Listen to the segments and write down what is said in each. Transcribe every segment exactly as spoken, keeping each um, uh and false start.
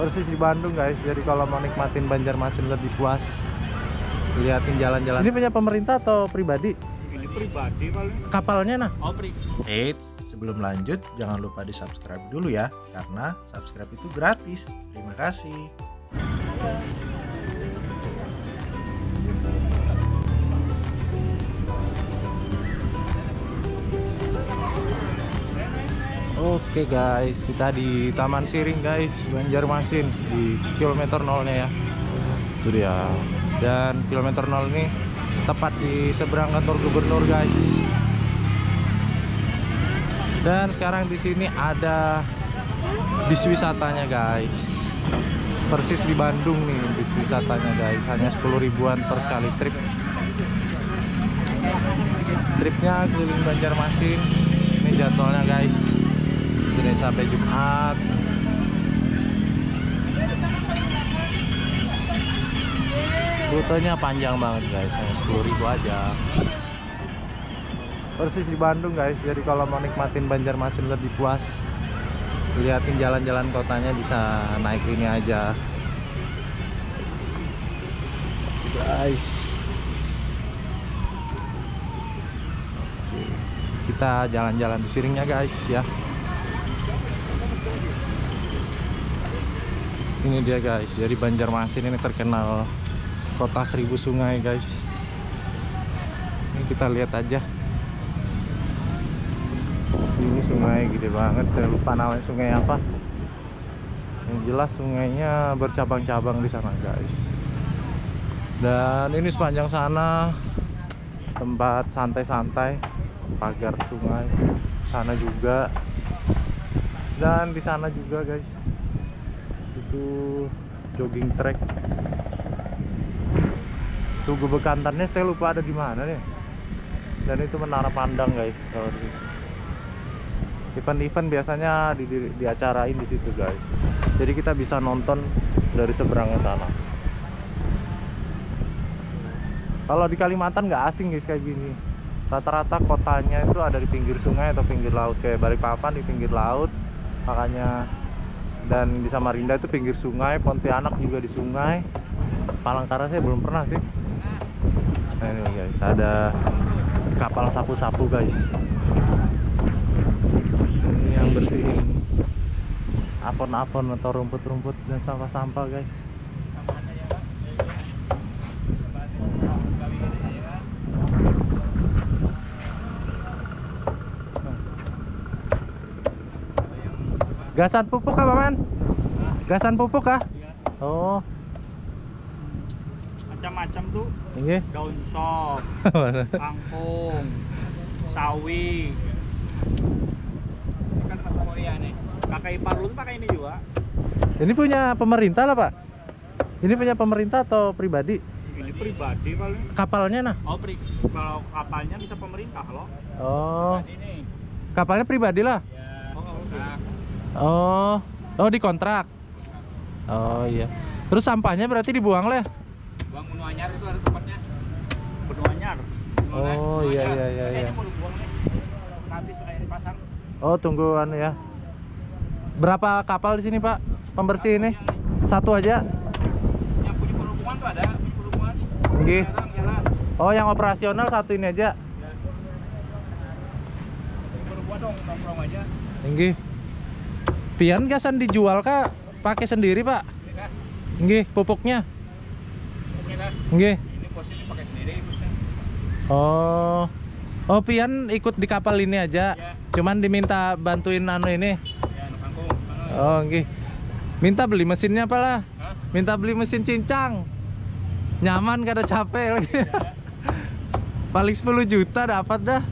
persis di Bandung guys. Jadi kalau mau nikmatin Banjarmasin lebih puas, liatin jalan-jalan. Ini punya pemerintah atau pribadi? Ini pribadi paling. Kapalnya nah? Oh, pri. Eits, sebelum lanjut jangan lupa di subscribe dulu ya, karena subscribe itu gratis. Terima kasih. Oke guys, kita di Taman Siring guys, Banjarmasin, di kilometer nolnya ya. Itu dia. Dan kilometer nol ini tepat di seberang kantor gubernur guys. Dan sekarang di sini ada bis wisatanya guys. Persis di Bandung nih bis wisatanya guys, hanya sepuluh ribuan per sekali trip. Tripnya keliling Banjarmasin. Ini jadwalnya guys, Senin sampai Jumat. Rutenya panjang banget guys, hanya sepuluh ribu aja. Persis di Bandung guys. Jadi kalau mau nikmatin Banjarmasin lebih puas, liatin jalan-jalan kotanya, bisa naik ini aja guys. Kita jalan-jalan di Siringnya guys ya. Ini dia guys. Jadi Banjarmasin ini terkenal kota seribu sungai guys. Ini kita lihat aja. Ini sungai gede banget, saya lupa namanya sungai apa. Yang jelas sungainya bercabang-cabang di sana guys. Dan ini sepanjang sana tempat santai-santai, pagar sungai. Sana juga. Dan di sana juga guys. Itu jogging track. Tugu Bekantannya saya lupa ada di mana nih. Dan itu menara pandang guys. Event-event biasanya di, di, diacarain di situ guys. Jadi kita bisa nonton dari seberang sana. Kalau di Kalimantan nggak asing guys kayak gini. Rata-rata kotanya itu ada di pinggir sungai atau pinggir laut. Kayak Balikpapan di pinggir laut, makanya. Dan di Samarinda itu pinggir sungai, Pontianak juga di sungai. Palangkaraya saya belum pernah sih. Nah ini guys, ada kapal sapu-sapu guys. Ini yang bersihin apon-apon atau rumput-rumput dan sampah-sampah guys. Gasan pupuk kah paman? Gasan pupuk kah? Oh. Macam-macam tuh. Ini Daun sop, kangkung, sawi. Ini kan rasa Korea nih. Pakai parlun, pakai ini juga. Ini punya pemerintah lah pak? Ini punya pemerintah atau pribadi? Ini pribadi paling. Kapalnya nah? Oh, pri. Kalau kapalnya bisa pemerintah loh. Oh. Ini. Kapalnya pribadi lah? Ya. Oh, enggak. Oh. Oh dikontrak? Oh iya. Terus sampahnya berarti dibuang lah? Buang Benua Anyar itu ada tempatnya. Benua Anyar. Oh iya iya iya iya. Ini mau dibuang nih. Habis kayak di pasar. Oh tunggu anu ya. Berapa kapal di sini pak pembersih ini? Satu aja? Yang punya perhubungan tuh ada, punya perhubungan. Nggih. Jalan, jalan. Oh yang operasional satu ini aja? Ya. Perhubungan dong, nongkrong aja. Nggih. Pian gasan dijual kah? Pakai sendiri pak? Ini kah? Nggih, pupuknya? Pupuknya kah? Nggih. Ini posisi pakai sendiri busnya. Oh. Oh pian ikut di kapal ini aja? Ya. Cuman diminta bantuin anu ini? Ya, anu kangkung. Anu. Oh nggih. Minta beli mesinnya apa lah? Hah? Minta beli mesin cincang. Nyaman gak ada capek lagi. Ya. Paling sepuluh juta dapat dah.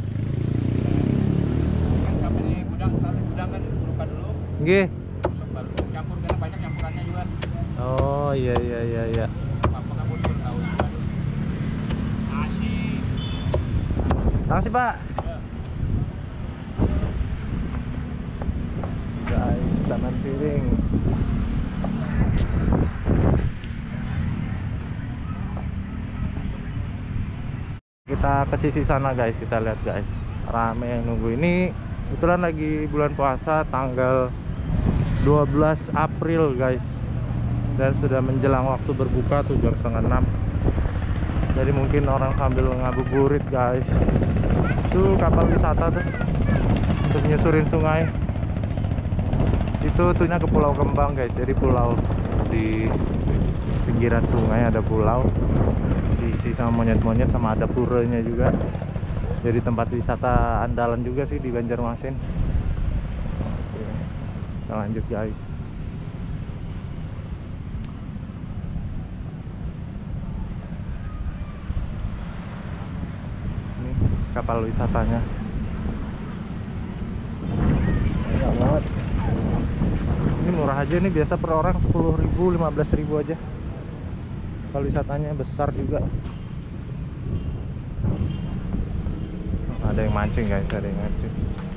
Kan sampai di gudang, taruh di gudang kan buka dulu. Nggih. Besok baru campur karena banyak campurannya juga. Oh iya iya iya iya. Apa kamu belum tahu juga. Asik. Makasih pak. Ya. Guys, Taman Siring. Kita ke sisi sana guys, kita lihat guys. Rame yang nunggu ini. Kebetulan lagi bulan puasa tanggal dua belas April guys. dan sudah menjelang waktu berbuka tuh jam setengah enam. Jadi mungkin orang sambil ngabuburit guys. Itu kapal wisata tuh untuk nyusurin sungai. Itu tuhnya ke Pulau Kembang guys. Jadi pulau di pinggiran sungai ada pulau diisi sama monyet-monyet, sama ada puranya juga. Jadi tempat wisata andalan juga sih di Banjarmasin. Oke, kita lanjut guys. Ini kapal wisatanya. Banyak banget. Ini murah aja nih, biasa per orang sepuluh ribu, lima belas ribu aja. Kapal wisatanya besar juga. Ada yang mancing guys, ada yang mancing.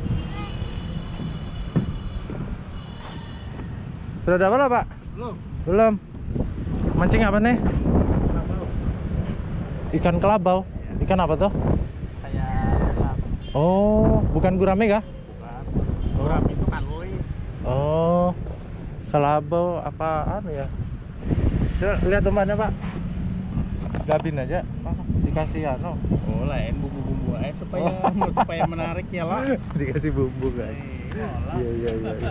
Sudah dapat lah Pak? Belum. Belum. Mancing apa nih? Kelabau. Ikan kelabau. Ikan apa tuh? Kayak Oh, bukan gurame kah? bukan. Orang itu kaloi. Oh, kelabau apaan ya? Coba lihat umpannya Pak. Gabin aja, dikasih ano. Oh, lain bumbu-bumbu aja supaya Oh. supaya menarik ya lah. Dikasih bumbu guys. Iya iya iya. iya.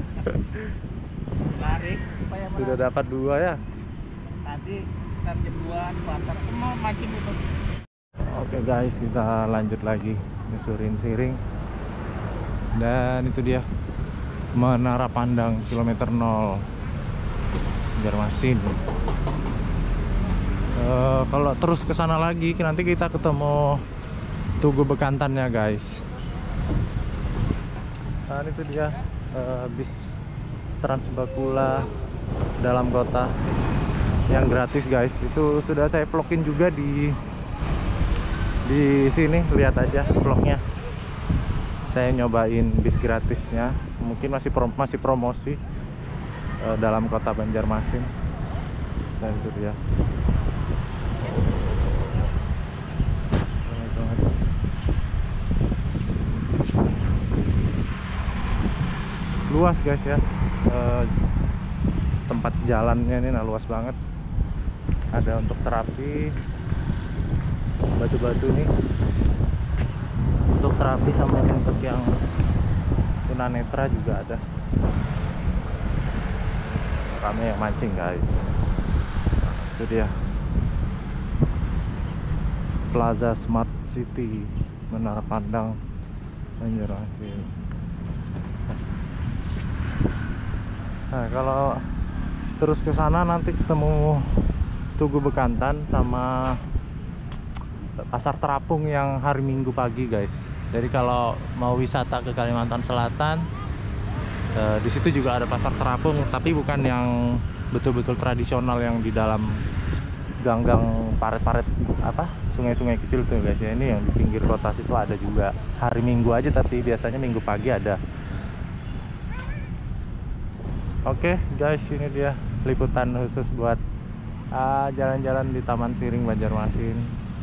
Menarik supaya menarik. Sudah dapat dua ya. Tadi kan jam dua pasar aku mau mancing itu. Oke guys, kita lanjut lagi nyusurin Siring. Dan itu dia Menara Pandang kilometer nol Banjarmasin. Uh, kalau terus ke sana lagi nanti kita ketemu Tugu Bekantannya guys. Nah itu dia uh, bis Transbakula dalam kota yang gratis guys. Itu sudah saya vlogin juga di di sini, lihat aja vlognya. Saya nyobain bis gratisnya, mungkin masih prom masih promosi uh, dalam kota Banjarmasin. Dan itu dia. Luas guys ya, e, tempat jalannya ini nah luas banget. Ada untuk terapi, batu-batu nih untuk terapi, sama untuk yang tunanetra juga ada. Rame yang mancing guys. Itu dia Plaza Smart City Menara Pandang Banjarmasin. Nah, kalau terus ke sana nanti ketemu Tugu Bekantan sama Pasar Terapung yang hari Minggu pagi guys. Jadi kalau mau wisata ke Kalimantan Selatan, eh, di situ juga ada Pasar Terapung, tapi bukan yang betul-betul tradisional yang di dalam gang-gang paret-paret apa sungai-sungai kecil tuh guys ya. Ini yang di pinggir kota situ ada juga hari Minggu aja, tapi biasanya Minggu pagi ada. Oke guys, ini dia liputan khusus buat jalan-jalan uh, di Taman Siring Banjarmasin.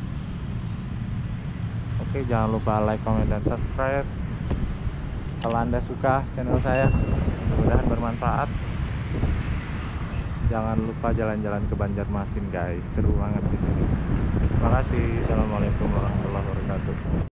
Oke, jangan lupa like, comment, dan subscribe kalau anda suka channel saya. Mudah-mudahan bermanfaat. Jangan lupa jalan-jalan ke Banjarmasin guys, seru banget di sini. Terima kasih. Assalamualaikum warahmatullahi wabarakatuh.